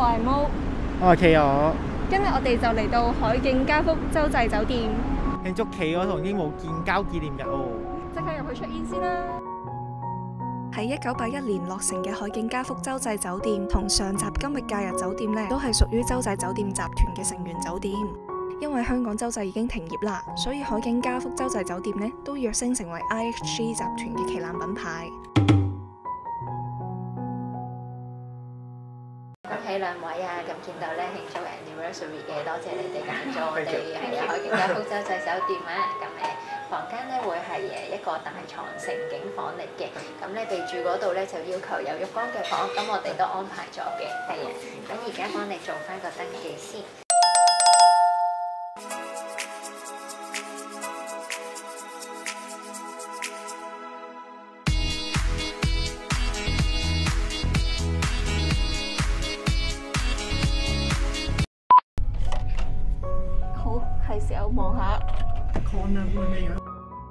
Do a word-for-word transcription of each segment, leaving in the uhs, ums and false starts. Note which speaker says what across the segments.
Speaker 1: 係毛，
Speaker 2: 我係企鵝，
Speaker 1: 今日我哋就嚟到海景嘉福洲際酒店，
Speaker 2: 慶祝企鵝同鸚鵡建交紀念日哦！
Speaker 1: 即刻入去 check in 先啦。
Speaker 3: 喺一九八一年落成嘅海景嘉福洲際酒店，同上集今日假日酒店呢，都係屬於洲際酒店集團嘅成員酒店。因為香港洲際已經停業啦，所以海景嘉福洲際酒店呢都躍升成為 I H G 集團嘅旗艦品牌。
Speaker 4: 恭喜兩位啊！咁見到咧慶祝 anniversary 嘅，多謝你哋揀咗我哋係海景嘉福洲際酒店啊！咁誒房間咧會係誒一個大床盛景房嚟嘅，咁咧備註嗰度咧就要求有浴缸嘅房，咁我哋都安排咗嘅，係啊。咁而家幫你做翻個登記先。
Speaker 1: 好，係時候望下
Speaker 2: corner room 咩樣？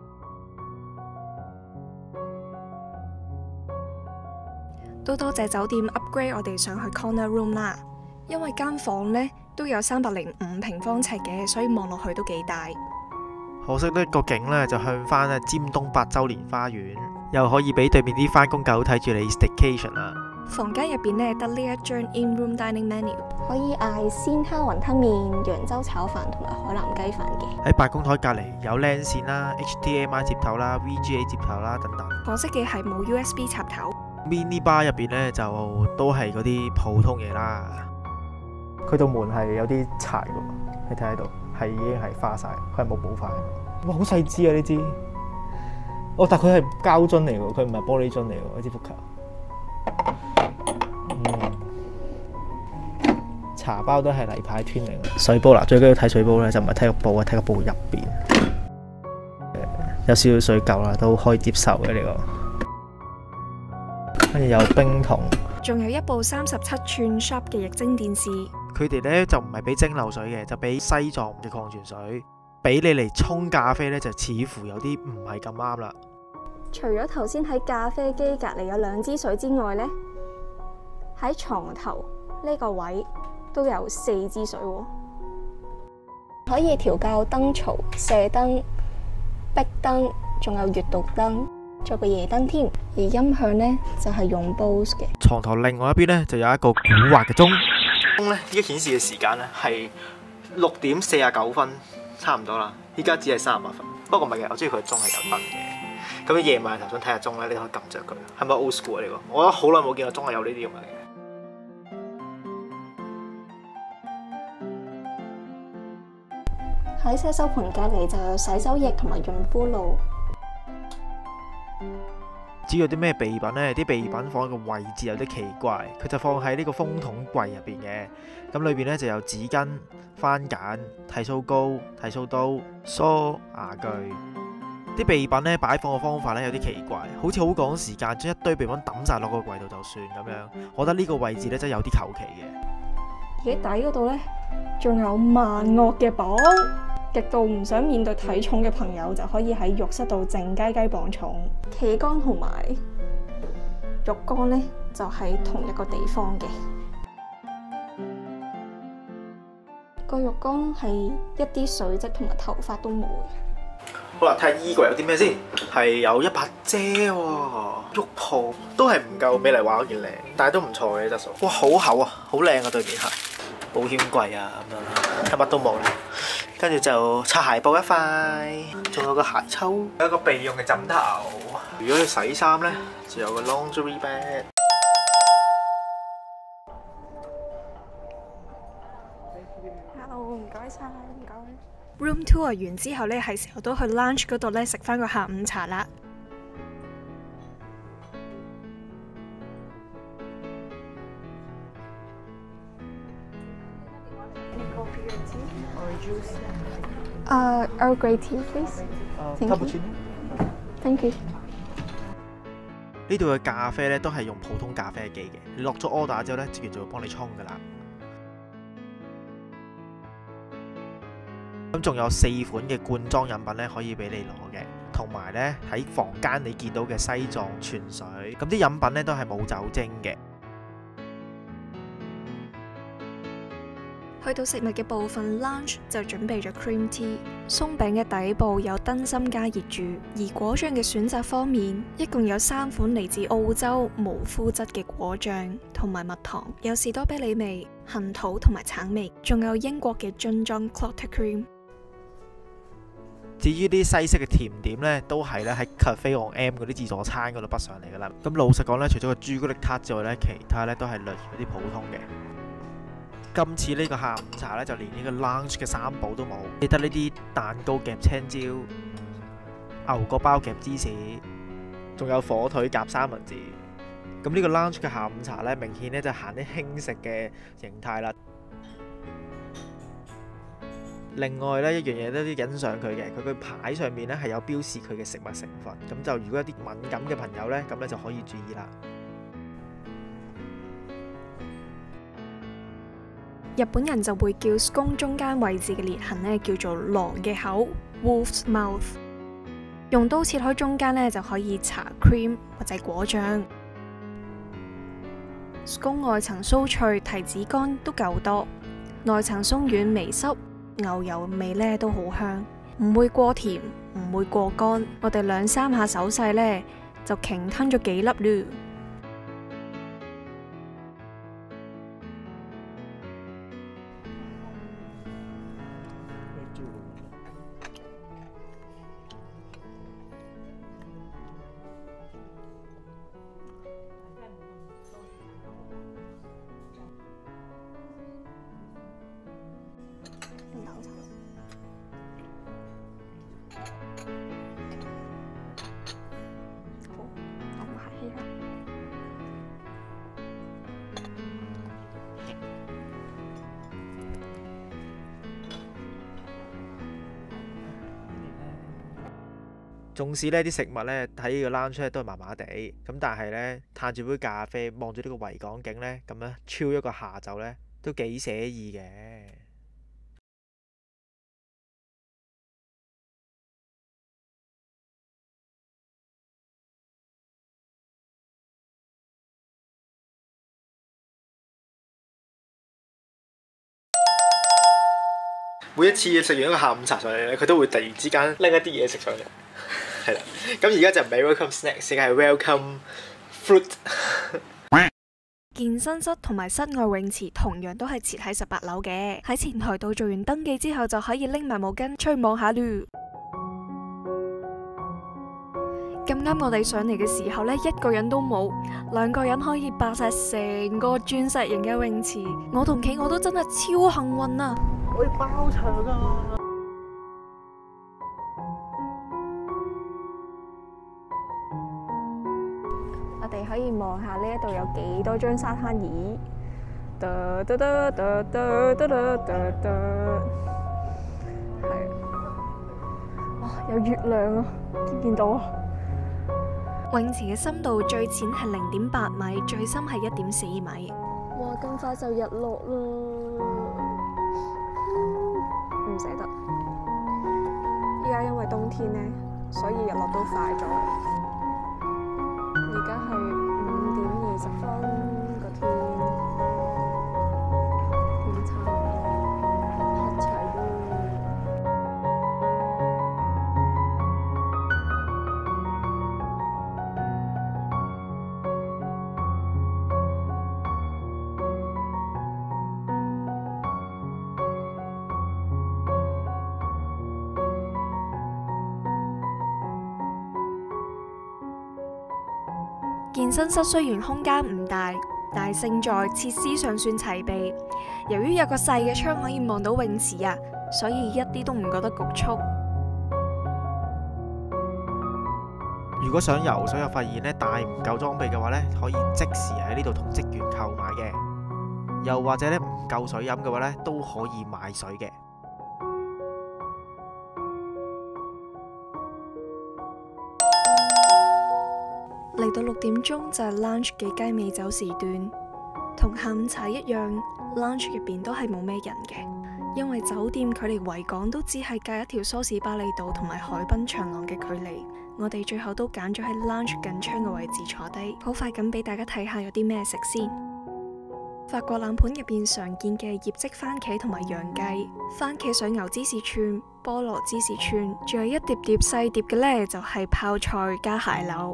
Speaker 3: 都多謝酒店 upgrade 我哋上去 corner room 啦，因為間房呢都有三百零五平方尺嘅，所以望落去都幾大。
Speaker 2: 可惜呢個景呢就向翻啊尖東八周年花園，又可以俾對面啲翻工狗睇住你 staycation 啦。
Speaker 3: 房間入邊呢得呢一張 in-room dining menu，
Speaker 1: 可以嗌鮮蝦雲吞麵、揚州炒飯同埋海南雞飯嘅。
Speaker 2: 喺辦公台隔離有 LAN 線啦、H D M I 接頭啦、V G A 接頭啦等等。
Speaker 3: 可惜嘅係冇 U S B 插頭。
Speaker 2: mini bar 入邊咧就都係嗰啲普通嘢啦。佢道門係有啲柴嘅，你睇喺度係已經係花晒，佢係冇補翻。哇，好細支啊呢支！哦，但佢係膠樽嚟嘅，佢唔係玻璃樽嚟嘅呢支福球。嗯，茶包都係例牌 twinning。水煲啦，最緊要睇水煲咧，就唔係睇個煲啊，睇個煲入邊。有少少水垢啦，都可以接受嘅呢個。跟住有冰桶，
Speaker 3: 仲有一部三十七寸 Sharp 嘅液晶電視。
Speaker 2: 佢哋咧就唔係俾蒸餾水嘅，就俾西藏嘅礦泉水，俾你嚟沖咖啡咧，就似乎有啲唔係咁啱啦。
Speaker 1: 除咗頭先喺咖啡機隔離有兩支水之外呢，喺床頭呢個位都有四支水喎。可以調校燈槽、射燈、壁燈，仲有閱讀燈。做個夜燈添，而音響呢就係、是、用 Bose 嘅。
Speaker 2: 床頭另外一邊呢，就有一個古惑嘅鐘，鐘呢依家顯示嘅時間呢係六點四十九分，差唔多啦。依家只係三十八分，不過唔係嘅，我中意佢嘅鐘係有燈嘅。咁你夜晚頭想睇下鐘呢，你可以撳着佢，係咪 old school 啊？呢個我覺得好耐冇見過鐘係有呢啲咁嘅。
Speaker 1: 喺洗手盆隔離就有洗手液同埋潤膚露。
Speaker 2: 至於有啲咩備品呢？啲備品放嘅位置有啲奇怪，佢就放喺呢個風筒櫃入邊嘅。咁裏邊呢就有紙巾、番梘、剃鬚膏、剃鬚刀、梳、牙具。啲備品呢擺放嘅方法呢有啲奇怪，好似好趕時間，將一堆備品抌晒落個櫃度就算咁樣。我覺得呢個位置呢真係有啲求其嘅。
Speaker 1: 而喺底嗰度呢，仲有萬惡嘅磅。極度唔想面對體重嘅朋友，就可以喺浴室度靜雞雞磅重。企缸同埋浴缸呢，就喺同一個地方嘅。個浴缸係一啲水漬同埋頭髮都冇嘅。
Speaker 2: 好啦，睇下衣櫃有啲咩先。係有一把遮喎，浴袍都係唔夠美麗華嗰件靚，但係都唔錯嘅質素。哇，好厚啊，好靚啊對面鞋。保險櫃啊咁樣，係乜都冇啦。跟住就擦鞋布一塊，仲有個鞋抽，有一個備用嘅枕頭。如果要洗衫咧，就有個 laundry bag。
Speaker 1: Hello，唔該晒，唔該。
Speaker 3: Room tour 完之後呢，係時候都去 lunch 嗰度呢食翻個下午茶啦。
Speaker 1: Uh, Earl Grey tea, please. Thank you. Thank you.
Speaker 2: 呢度嘅咖啡咧都係用普通咖啡機嘅，你落咗 order 之後咧，職員就會幫你沖噶啦。咁仲有四款嘅罐裝飲品咧可以俾你攞嘅，同埋咧喺房間你見到嘅西藏泉水，咁啲飲品咧都係冇酒精嘅。
Speaker 3: 去到食物嘅部分 ，lunch 就準備咗 cream tea。鬆餅嘅底部有燈芯加熱住，而果醬嘅選擇方面，一共有三款嚟自澳洲無麩質嘅果醬同埋蜜糖，有士多啤梨味、杏桃同埋橙味，仲有英國嘅樽裝 clotted cream。
Speaker 2: 至於啲西式嘅甜點呢，都係咧喺 Cafe on M 嗰啲自助餐嗰度北上嚟噶啦。咁老實講呢，除咗個朱古力塔之外呢，其他呢都係略有啲普通嘅。今次呢個下午茶呢，就連呢個 lunch 嘅三寶都冇，記得呢啲蛋糕夾青椒、牛角包夾芝士，仲有火腿夾三文治。咁呢個 lunch 嘅下午茶呢，明顯呢就行啲輕食嘅形態啦。另外呢，一樣嘢都欣賞佢嘅，佢個牌上面呢係有標示佢嘅食物成分，咁就如果有啲敏感嘅朋友呢，咁咧就可以注意啦。
Speaker 3: 日本人就會叫 scone 中間位置嘅裂痕呢叫做狼嘅口 （wolf's mouth）。用刀切開中間呢，就可以搽 cream 或者果醬。scone 外層酥脆，提子乾都夠多，內層鬆軟微濕，牛油味呢都好香，唔會過甜，唔會過乾。我哋兩三下手勢呢，就鯨吞咗幾粒嚕。
Speaker 2: 縱使呢啲食物呢睇呢個 lunch 咧都係麻麻地，咁但係呢，嘆住杯咖啡，望住呢個維港景呢，咁樣超一個下晝呢，都幾寫意嘅。每一次食完一個下午茶上嚟咧，佢都會突然之間拎一啲嘢食上嚟，係啦。咁而家就唔係 welcome snacks，而係 welcome fruit。
Speaker 3: 健身室同埋室外泳池同樣都係設喺十八樓嘅，喺前台度做完登記之後就可以拎埋毛巾出去望下嚕。咁啱我哋上嚟嘅時候呢，一個人都冇，兩個人可以霸晒成個鑽石型嘅泳池。我同企我都真係超幸運啊！
Speaker 2: 我哋包場啊！
Speaker 1: 我哋可以望下呢一度有幾多張沙灘椅。得得得得得得得得得，係。哇！有月亮啊，見唔見到啊？
Speaker 3: 泳池嘅深度最淺係零點八米，最深係一點四米。
Speaker 1: 哇！咁快就日落啦，唔捨得。依家因為冬天呢，所以日落都快咗。而家係五點二十分，個天好差唔多黑齊咯。
Speaker 3: 健身室雖然空間唔大，但係勝在設施上算齊備。由於有個細嘅窗可以望到泳池啊，所以一啲都唔覺得局促。
Speaker 2: 如果想游水又發現咧帶唔夠裝備嘅話咧，可以即時喺呢度同職員購買嘅。又或者咧唔夠水飲嘅話咧，都可以買水嘅。
Speaker 3: 嚟到六點鐘就係 lunch 嘅雞尾酒時段，同下午茶一樣 ，lunch 入邊都係冇咩人嘅，因為酒店距離維港都只係隔一條梳士巴利道同埋海濱長廊嘅距離。我哋最後都揀咗喺 lunch 近窗嘅位置坐低，好快咁俾大家睇下有啲咩食先。 法國冷盤入邊常見嘅葉漬番茄同埋洋薊、番茄水牛芝士串、菠蘿芝士串，仲有一碟碟細碟嘅呢，就係泡菜加蟹柳，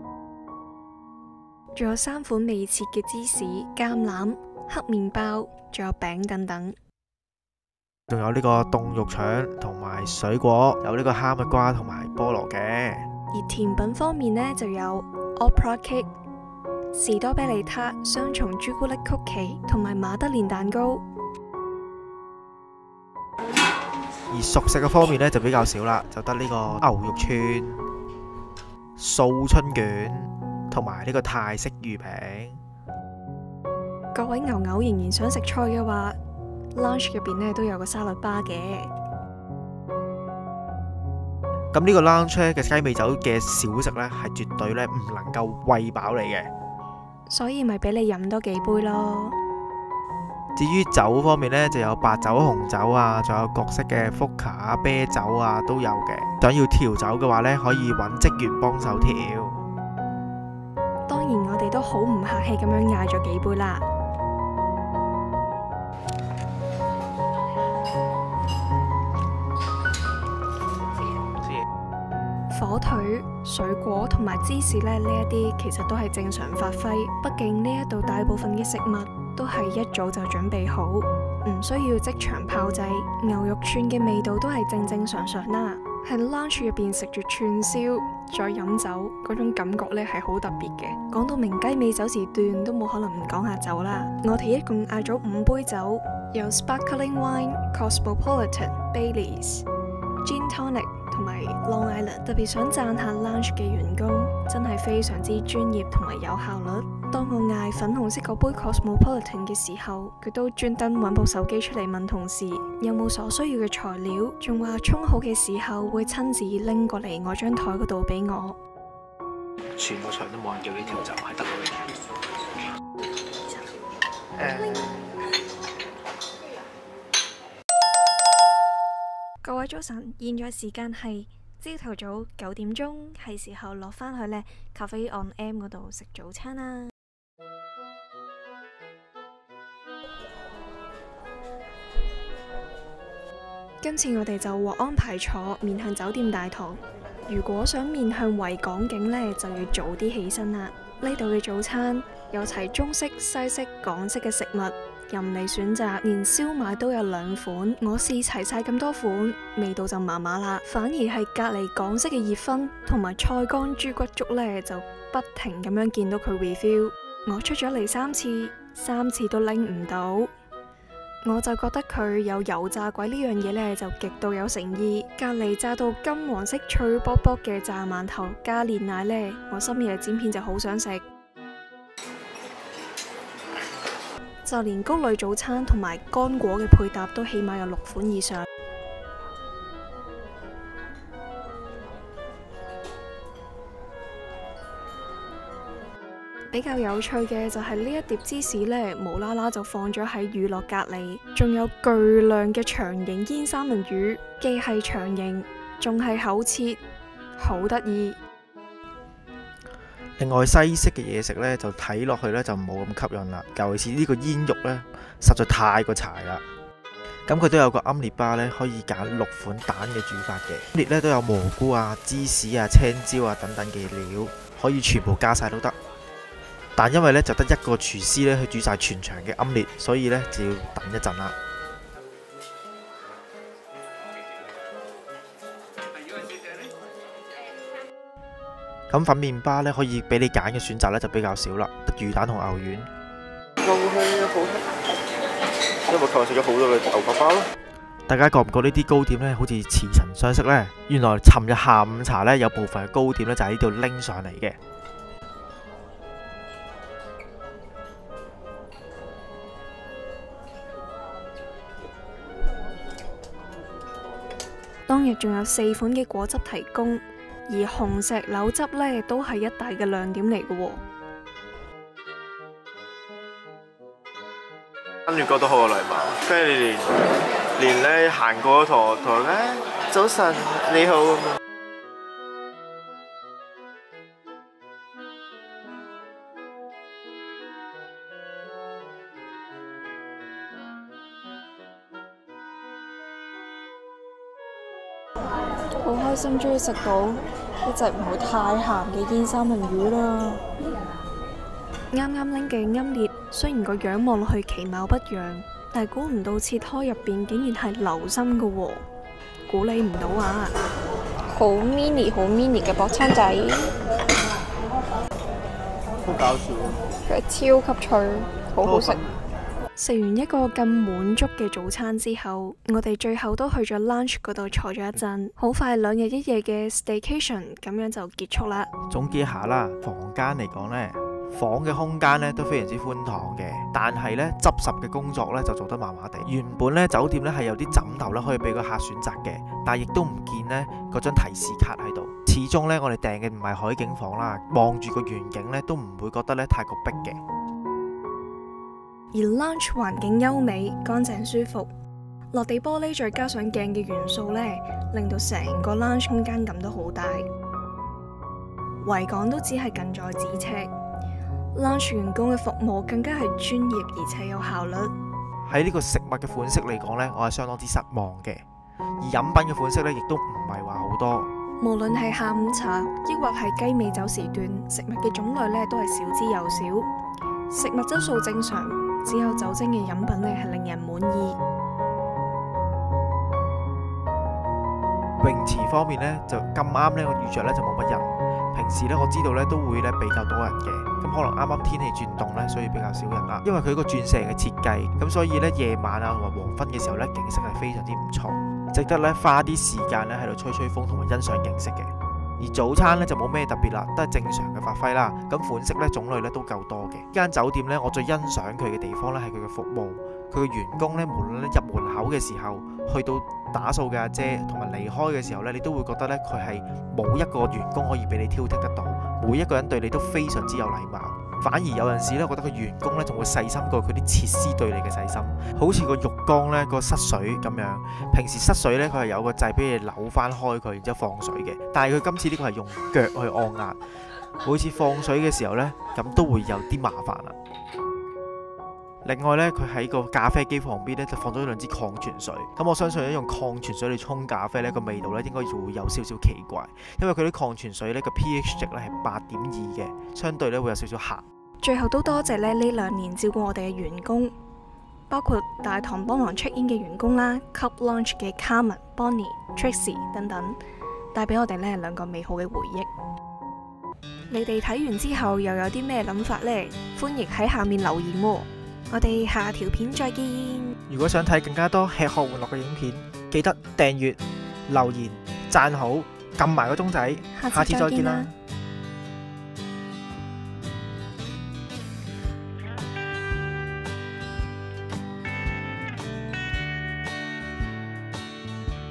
Speaker 3: 仲有三款未切嘅芝士、橄欖、黑麵包，仲有餅等等。
Speaker 2: 仲有呢個凍肉腸同埋水果，有呢個哈密瓜同埋菠蘿嘅。
Speaker 3: 而甜品方面呢，就有 Opera Cake、士多啤梨撻、雙重朱古力曲奇同埋馬德蓮蛋糕。
Speaker 2: 而熟食嘅方面呢，就比較少啦，就得呢個牛肉串、素春卷同埋呢個泰式魚餅。
Speaker 3: 各位牛牛仍然想食菜嘅話，lunch 入邊呢都有個沙律吧嘅。
Speaker 2: 咁呢個 lunch 嘅雞尾酒嘅小食呢，係絕對呢唔能夠餵飽你嘅，
Speaker 3: 所以咪俾你飲多幾杯咯。
Speaker 2: 至於酒方面呢，就有白酒、紅酒啊，仲有各式嘅福卡、啤酒啊都有嘅。想要調酒嘅話呢，可以揾職員幫手調。
Speaker 3: 當然我哋都好唔客氣咁樣嗌咗幾杯啦。火腿、水果同埋芝士咧，呢一啲其實都係正常發揮。畢竟呢一度大部分嘅食物都係一早就準備好，唔需要即場炮製。牛肉串嘅味道都係正正常常啦。喺 lunch 入邊食住串燒再飲酒，嗰種感覺咧係好特別嘅。講到明雞尾酒時段，都冇可能唔講下酒啦。我哋一共嗌咗五杯酒，有 Sparkling Wine、Cosmopolitan、Baileys、Gin Tonic 同埋 Long Island。特別想讚下 lunch 嘅員工，真係非常之專業同埋有效率。當我嗌粉紅色嗰杯 Cosmopolitan 嘅時候，佢都專登揾部手機出嚟問同事有冇所需要嘅材料，仲話沖好嘅時候會親自拎過嚟我張台嗰度俾我。
Speaker 2: 全個場都冇人叫你調酒，係得我哋。誒。
Speaker 3: 各位早晨，現在時間係朝頭早九點鐘，係時候落返去呢 Cafe on M 嗰度食早餐啦。今次我哋就獲安排坐面向酒店大堂。如果想面向維港景呢，就要早啲起身啦。呢度嘅早餐有齊中式、西式、港式嘅食物，任你選擇，連燒賣都有兩款。我試齊晒咁多款，味道就麻麻啦。反而係隔離港式嘅熱葷同埋菜乾豬骨粥呢，就不停咁樣見到佢 review。我出咗嚟三次，三次都拎唔到。我就覺得佢有油炸鬼呢樣嘢呢，就極度有誠意。隔離炸到金黃色脆卜卜嘅炸饅頭加煉奶呢，我深夜剪片就好想食。就連穀類早餐同埋乾果嘅配搭都起碼有六款以上。比較有趣嘅就係呢一碟芝士呢，無啦啦就放咗喺乳酪隔離，仲有巨量嘅長形煙三文魚，既係長形，仲係厚切，好得意。
Speaker 2: 另外西式嘅嘢食呢，就睇落去呢就冇咁吸引啦，尤其是呢個煙肉呢，實在太過柴啦。咁佢都有個奄列巴呢，可以揀六款蛋嘅煮法嘅。奄列呢都有蘑菇啊、芝士啊、青椒啊等等嘅料，可以全部加晒都得。但因為呢就得一個廚師呢去煮晒全場嘅奄列，所以呢就要等一陣啦。咁粉麵包呢，可以俾你揀嘅選擇呢就比較少啦，得魚蛋同牛丸。牛係好吃，因為琴日食咗好多嘅牛角包咯。大家覺唔覺呢啲糕點呢好似似曾相識呢？原來尋日下午茶呢，有部分嘅糕點呢就喺呢度拎上嚟嘅。
Speaker 3: 當日仲有四款嘅果汁提供。而紅石榴汁呢，都係一大嘅亮點嚟嘅喎。
Speaker 2: 跟住覺得好有禮貌，跟住連連咧行過同我同咧早晨你好咁樣。
Speaker 1: 好開心終於食到一隻唔會太鹹嘅煙三文魚啦！
Speaker 3: 啱啱拎嘅奄列，雖然個樣望落去其貌不揚，但係估唔到切開入邊竟然係流心嘅喎，估你唔到啊！
Speaker 1: 好 mini 好 mini 嘅薄餐仔，
Speaker 2: 好搞笑，
Speaker 1: 佢係超級脆，好好食。
Speaker 3: 食完一個咁滿足嘅早餐之後，我哋最後都去咗 lunch 嗰度坐咗一陣，好快兩日一夜嘅 staycation 咁樣就結束啦。
Speaker 2: 總結下啦，房間嚟講呢，房嘅空間呢都非常之寬敞嘅，但係呢執拾嘅工作呢就做得麻麻地。原本呢酒店呢係有啲枕頭呢可以俾個客選擇嘅，但係亦都唔見呢嗰張提示卡喺度。始終呢我哋訂嘅唔係海景房啦，望住個遠景呢都唔會覺得呢太過逼嘅。
Speaker 3: 而 lunch 環境優美、乾淨舒服，落地玻璃再加上鏡嘅元素呢，令到成個 lunch 空間感都好大。維港都只係近在咫尺。lunch 員工嘅服務更加係專業而且有效率。
Speaker 2: 喺呢個食物嘅款式嚟講呢，我係相當之失望嘅。而飲品嘅款式呢，亦都唔係話好多。
Speaker 3: 無論係下午茶，抑或係雞尾酒時段，食物嘅種類呢都係少之又少。食物質素正常，只有酒精嘅飲品呢係令人滿意。
Speaker 2: 泳池方面呢，就咁啱呢，我遇着呢就冇乜人。平時呢，我知道呢都會呢比較多人嘅，咁可能啱啱天氣轉凍呢，所以比較少人啦。因為佢個鑽石嘅設計，咁所以呢夜晚啊同埋黃昏嘅時候呢，景色係非常之唔錯，值得呢花啲時間呢喺度吹吹風同埋欣賞景色嘅。而早餐呢就冇咩特別啦，都係正常嘅發揮啦。咁款式呢種類呢都夠多嘅。呢間酒店呢，我最欣賞佢嘅地方呢係佢嘅服務，佢嘅員工呢，無論入門口嘅時候，去到打掃嘅阿姐同埋離開嘅時候呢，你都會覺得呢，佢係冇一個員工可以俾你挑剔得到，每一個人對你都非常之有禮貌。反而有陣時呢，覺得個員工呢仲會細心過佢啲設施對你嘅細心，好似個浴缸呢個塞水咁樣。平時塞水呢，佢係有個掣俾你扭翻開佢，然之後放水嘅。但係佢今次呢個係用腳去按壓，每次放水嘅時候呢，咁都會有啲麻煩啦。另外呢，佢喺個咖啡機旁邊呢，就放咗兩支礦泉水。咁我相信用礦泉水嚟沖咖啡呢個味道呢，應該會有少少奇怪，因為佢啲礦泉水呢個 pH 值呢係八點二嘅，相對呢會有少少鹹。
Speaker 3: 最後都多謝咧呢兩年照顧我哋嘅員工，包括大堂幫忙 check in 嘅員工啦 ，Club Lounge 嘅 Carmen、Bonnie、Tracy 等等，帶俾我哋呢兩個美好嘅回憶。你哋睇完之後又有啲咩諗法呢？歡迎喺下面留言喎。我哋下條片再見。
Speaker 2: 如果想睇更加多吃喝玩樂嘅影片，記得訂閱、留言、讚好、撳埋個鐘仔。下次再見啦！